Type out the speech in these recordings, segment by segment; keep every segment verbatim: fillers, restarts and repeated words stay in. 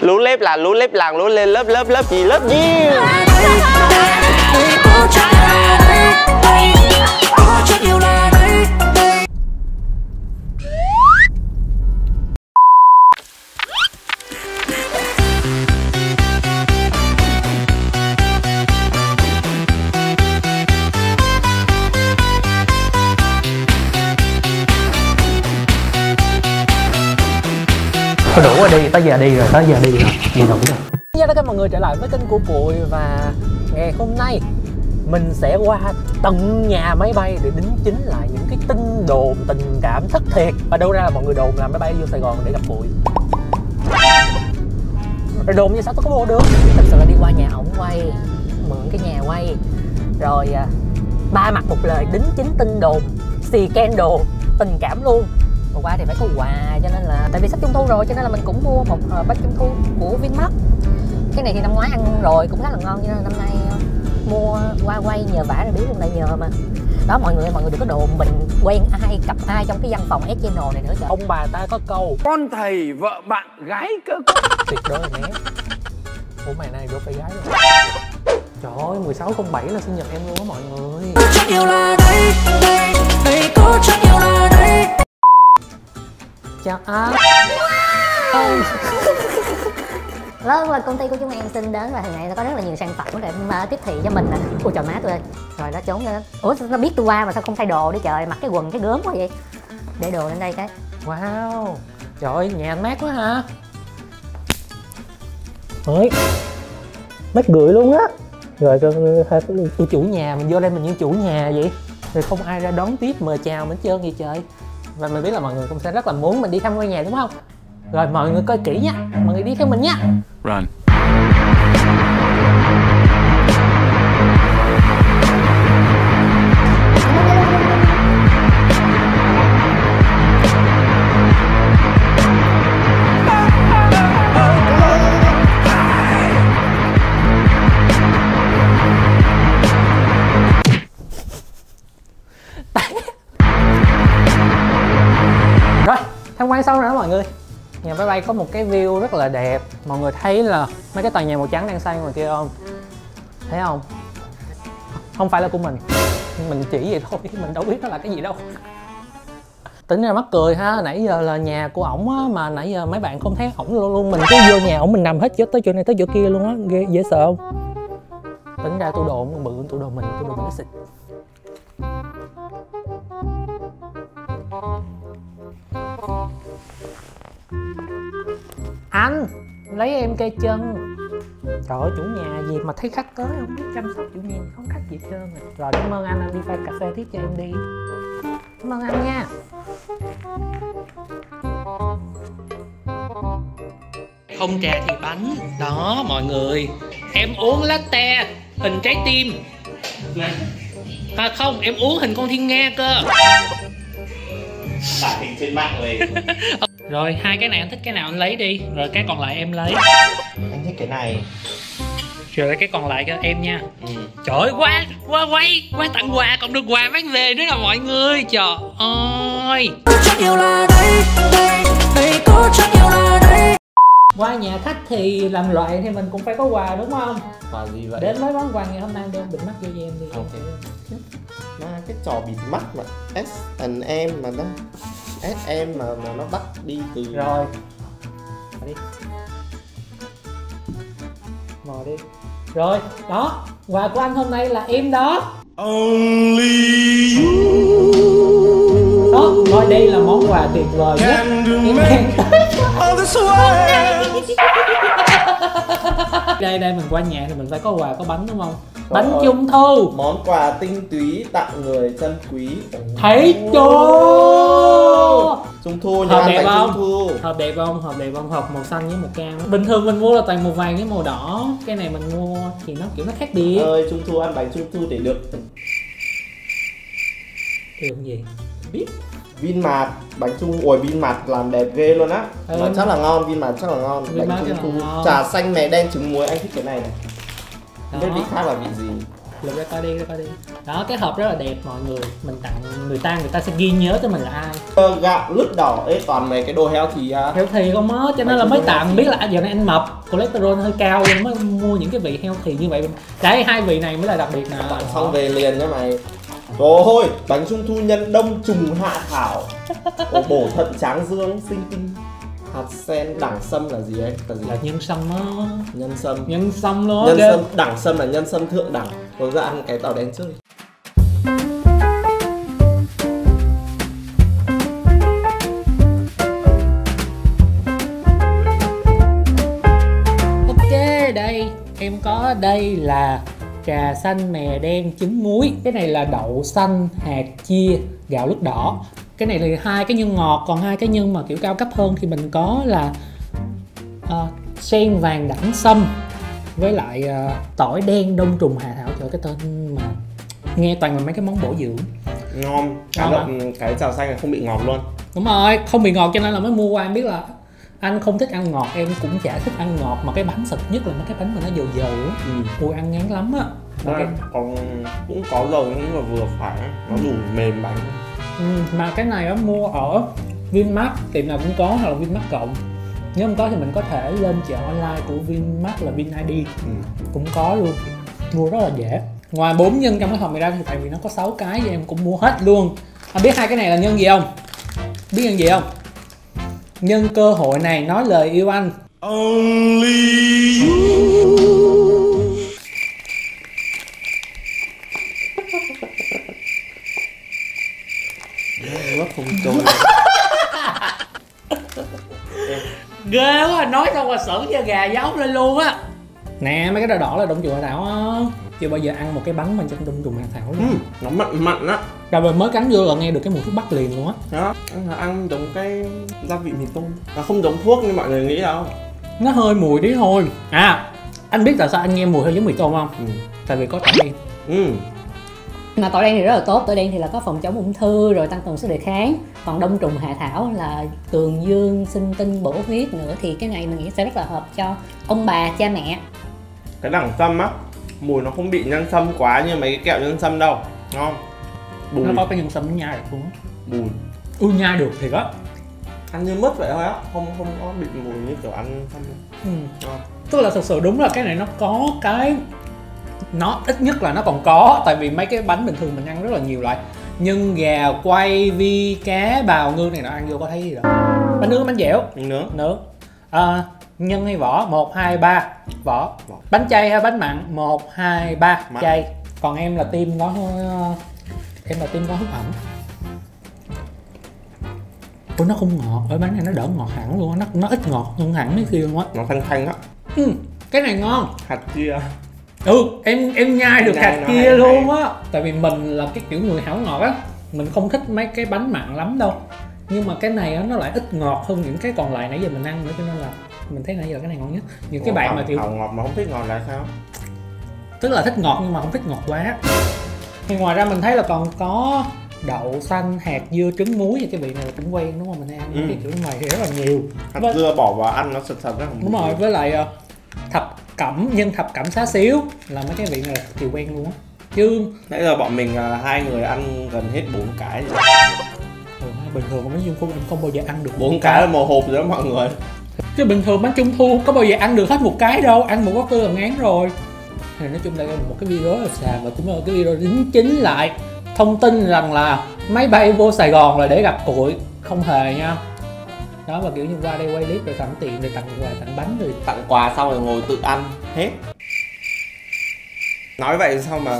Lú lép là lú lép làng, lú lên lớp lớp lớp gì lớp gì. Thôi đủ rồi, đi tới giờ đi rồi, tới giờ đi rồi, đi đủ rồi. Chào tất cả mọi người trở lại với kênh của Pụi. Và ngày hôm nay mình sẽ qua tận nhà máy bay để đính chính lại những cái tin đồn tình cảm thất thiệt. Và đâu ra là mọi người đồn là máy bay vô Sài Gòn để gặp Pụi. Rồi đồn như sao tôi có vô được. Thật sự là đi qua nhà ổng quay, mượn cái nhà quay, rồi à, ba mặt một lời đính chính tin đồn scandal tình cảm luôn. Vừa qua thì phải có quà, cho nên là tại vì sắp trung thu rồi cho nên là mình cũng mua một uh, bánh trung thu của Vinmart. Cái này thì năm ngoái ăn rồi cũng khá là ngon, cho nên là năm nay uh, mua qua quay nhờ vả rồi biết luôn, lại nhờ mà. Đó mọi người, mọi người đừng có đồn mình quen ai, gặp ai trong cái văn phòng S-Channel này nữa chứ. Ông bà ta có câu con thầy vợ bạn gái cơ. Tuyệt đối là né. Ủa mày này đâu phải gái đâu. Trời ơi, mười sáu không bảy là sinh nhật em luôn á mọi người. Chắc yêu là đây, đây, đây có chắc yêu là đây. Chào anh. Wow. Vâng, và công ty của chúng em xin đến và hình này nó có rất là nhiều sản phẩm để mà tiếp thị cho mình nè. Ôi trời má tôi ơi. Rồi nó trốn lên. Ủa nó biết tôi qua mà sao không thay đồ đi trời, mặc cái quần cái gớm quá vậy. Để đồ lên đây cái. Wow. Trời ơi, nhà anh mát quá ha. Ôi. Mát gửi luôn á. Rồi tôi chủ nhà, mình vô đây mình như chủ nhà vậy. Rồi không ai ra đón tiếp mời chào mình hết trơn vậy trời. Và mình biết là mọi người cũng sẽ rất là muốn mình đi thăm ngôi nhà đúng không? Rồi mọi người coi kỹ nha, mọi người đi theo mình nha. Run. Rồi, tham quan xong rồi đó mọi người. Nhà máy bay có một cái view rất là đẹp. Mọi người thấy là mấy cái tòa nhà màu trắng đang xây ngoài kia không? Thấy không? Không phải là của mình. Mình chỉ vậy thôi, mình đâu biết nó là cái gì đâu. Tính ra mắc cười ha, nãy giờ là nhà của ổng á, mà nãy giờ mấy bạn không thấy ổng luôn luôn. Mình cứ vô nhà ổng mình nằm hết tới chỗ này tới chỗ kia luôn á, ghê dễ sợ không? Tính ra tôi đồn bự, tôi đồn mình, tôi đồn mình nó xịt. Anh lấy em cây chân. Trời ơi, chủ nhà gì mà thấy khách tới không biết chăm sóc chủ nhà, không khách gì hết trơn rồi. Rồi cảm ơn anh, anh đi pha cà phê tiếp cho em đi. Cảm ơn anh nha. Không trà thì bánh. Đó mọi người, em uống latte hình trái tim. À không, em uống hình con thiên nga cơ. Tải hình trên mạng về. Rồi hai cái này anh thích cái nào anh lấy đi, rồi cái còn lại em lấy. Anh thích cái này. Rồi cái còn lại cho em nha. Ừ. Trời ơi, qua qua quay qua tặng quà còn được quà mang về nữa là mọi người. Trời ơi. Qua nhà khách thì làm loại thì mình cũng phải có quà đúng không? Quà gì vậy? Đến với món quà ngày hôm nay đem bịt mắt cho em đi. Ok. Nó cái trò bịt mắt mà S and M mà nó S M mà, mà nó bắt đi từ. Rồi đi. Ngồi đi. Rồi, đó, quà của anh hôm nay là em đó. Only you. Đó, coi đây là món quà tuyệt vời nhất em mang đây đây mình qua nhà thì mình phải có quà có bánh đúng không? Bánh Rồi. Trung thu. Món quà tinh túy tặng người chân quý. Thấy chưa? Trung thu nhà Hợp ăn đẹp bánh không? Trung thu. Hợp đẹp không? Hợp đẹp không? Hộp màu xanh với màu cam. Bình thường mình mua là toàn màu vàng với màu đỏ. Cái này mình mua thì nó kiểu nó khác biệt. Ơi Trung thu ăn bánh Trung thu để được. Được gì? Biết. Vinmart bánh trung ôi Vinmart làm đẹp ghê luôn á. Ừ. Mà chắc là ngon, Vinmart chắc là ngon. Vinmart Bánh trung thu ngon. trà xanh mè đen trứng muối, anh thích cái này này. Không biết Đó. vị khác là vị gì. lượm ra coi đi, ra coi đi. Đó, cái hộp rất là đẹp mọi người. Mình tặng người ta, người ta sẽ ghi nhớ tới mình là ai. Ờ, gạo lứt đỏ, ê toàn mấy cái đồ heo thì à. Heo thì không á, cho nên là mới tặng. Biết là giờ này anh mập, cholesterol hơi cao nên mới mua những cái vị heo thì như vậy. Đấy, hai vị này mới là đặc biệt nè. Tặng xong về liền nha mày. Trời ơi, bánh trung thu nhân đông trùng hạ thảo. Có bổ thận tráng dương, sinh tinh. Hạt sen đẳng sâm là gì ấy? Là gì? Là nhân sâm á. Nhân sâm. Nhân sâm luôn. Nhân sâm, đẳng sâm là nhân sâm thượng đẳng. Rồi ra ăn cái tàu đen trước đi. Ok, đây em có đây là trà xanh mè đen trứng muối. Cái này là đậu xanh hạt chia gạo lứt đỏ. Cái này là hai cái nhân ngọt, còn hai cái nhân mà kiểu cao cấp hơn thì mình có là uh, sen vàng đẳng sâm với lại uh, tỏi đen đông trùng hạ thảo. Trời, cái tên mà nghe toàn là mấy cái món bổ dưỡng. Ngon. Cái, đợt, cái trà xanh này không bị ngọt luôn. Đúng rồi, không bị ngọt cho nên là mới mua qua. Em biết là anh không thích ăn ngọt, em cũng chả thích ăn ngọt, mà cái bánh sực nhất là mấy cái bánh mà nó dầu dầu á. Ừ. Ui, ăn ngán lắm á. Okay. Còn cũng có dầu nhưng mà vừa phải, nó đủ mềm bánh. Ừ, mà cái này á mua ở Vinmart, tiệm nào cũng có, hoặc là Vinmart cộng. Nếu không có thì mình có thể lên chợ online của Vinmart là Vin i đê. Ừ. Cũng có luôn, mua rất là dễ. Ngoài bốn nhân trong cái hộp này ra thì tại vì nó có sáu cái thì em cũng mua hết luôn. Anh biết hai cái này là nhân gì không? Biết nhân gì không? Nhân cơ hội này nói lời yêu anh. Only you. Nó không trôi. Ghê quá, nói xong rồi sởn da gà dốc lên luôn á. Nè, mấy cái đỏ đỏ là đông trùng hạ thảo á. Chưa bao giờ ăn một cái bánh mà trong đông trùng hạ thảo luôn. Ừ, nó mặn mặn á. Rồi mới cắn vô là nghe được cái mùi thuốc bắc liền luôn á. Đó, ăn là ăn giống cái gia vị mì tôm. Nó không giống thuốc như mọi người nghĩ đâu. Nó hơi mùi tí thôi. À, anh biết tại sao anh nghe mùi hơi giống mì tôm không? Ừ. Tại vì có tỏi đen. Ừ. Mà tỏi đen thì rất là tốt, tỏi đen thì là có phòng chống ung thư rồi tăng cường sức đề kháng. Còn đông trùng hạ thảo là tường dương, sinh tinh, bổ huyết nữa, thì cái này mình nghĩ sẽ rất là hợp cho ông bà, cha mẹ. Cái đẳng sâm á, mùi nó không bị nhân sâm quá như mấy cái kẹo nhân sâm đâu, ngon. Bùi. Nó có cái nhân sâm nó nhai được luôn á. Bùi. Ui, nhai được thì đó. Ăn như mứt vậy thôi á, không không có bị mùi như kiểu ăn sâm. Ừ. Ngon. Tức là thực sự đúng là cái này nó có cái, nó ít nhất là nó còn có, tại vì mấy cái bánh bình thường mình ăn rất là nhiều loại nhân gà, quay, vi, cá, bào, ngư này nó ăn vô có thấy gì đâu. Bánh nướng, bánh dẻo, bánh nướng, nướng. À, nhân hay vỏ? Một, hai, ba. Vỏ. Vỏ. Bánh chay hay bánh mặn? Một, hai, ba. Chay. Còn em là tim có em là tim có hút ẩm. Ủa, nó không ngọt, ở bánh này nó đỡ ngọt hẳn luôn á, nó nó ít ngọt hơn hẳn mấy kia luôn á. Nó thanh thanh á. Ừ, cái này ngon. Hạt chia. Ừ, em em nhai được hạt kia luôn á. Tại vì mình là cái kiểu người hảo ngọt á, mình không thích mấy cái bánh mặn lắm đâu. Nhưng mà cái này á, nó lại ít ngọt hơn những cái còn lại nãy giờ mình ăn nữa, cho nên là mình thấy nãy giờ cái này ngon nhất. Những cái bạn mà kiểu ngọt mà không thích ngọt là sao? Tức là thích ngọt nhưng mà không thích ngọt quá. Thì ngoài ra mình thấy là còn có đậu xanh, hạt dưa, trứng muối, và cái vị này là cũng quen đúng không? Mình hay ăn ừ. cái kiểu này thì rất là nhiều. Hạt với... dưa bỏ vào ăn nó sật sật rất là đúng rồi, với lại thập cẩm, nhân thập cẩm xá xíu là mấy cái vị này là thì quen luôn á. Chứ nãy giờ bọn mình uh, hai người ăn gần hết bốn cái rồi. Ừ, bình thường mấy dương không, không bao giờ ăn được bốn cái là một hộp rồi đó mọi người. Chứ bình thường bánh trung thu có bao giờ ăn được hết một cái đâu, ăn một bát tư là ngán rồi. Thì nói chung đây là một cái video rất là xàm, và cũng là cái video đính chính lại thông tin rằng là máy bay vô Sài Gòn là để gặp cụi, không hề nha. Đó, và kiểu như qua đây quay clip rồi tặng tiền, rồi tặng quà, tặng bánh, rồi tặng quà xong rồi ngồi tự ăn hết. Nói vậy sao mà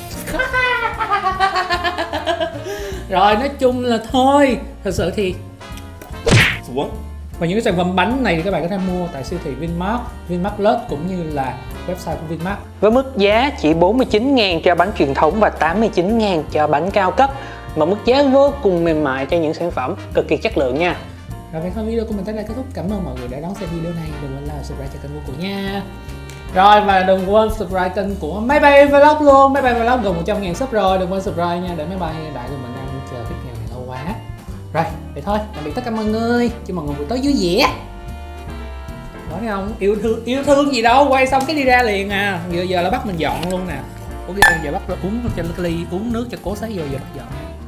rồi nói chung là thôi, thật sự thì xuống. Và những cái sản phẩm bánh này thì các bạn có thể mua tại siêu thị Vinmart, Vinmart Plus cũng như là website của Vinmart. Với mức giá chỉ bốn mươi chín ngàn cho bánh truyền thống và tám mươi chín ngàn cho bánh cao cấp, mà mức giá vô cùng mềm mại cho những sản phẩm cực kỳ chất lượng nha. Rồi vậy thôi, video của mình tới đây kết thúc. Cảm ơn mọi người đã đón xem video này. Đừng quên like, subscribe cho kênh của Cụ nha. Rồi, và đừng quên subscribe kênh của Máy Bay Vlog luôn. Máy Bay Vlog gần một trăm ngàn sub rồi. Đừng quên subscribe nha, để Máy Bay đại của mình ăn chờ tiếp ngày này lâu quá. Rồi, vậy thôi, tạm biệt tất cả mọi người. Chúc mọi người buổi tối vui vẻ. Nói thấy không? Yêu thương, yêu thương gì đâu, quay xong cái đi ra liền à. Giờ giờ là bắt mình dọn luôn nè. Ok, giờ bắt uống cho ly uống nước cho cố sấy vô, giờ bắt dọn.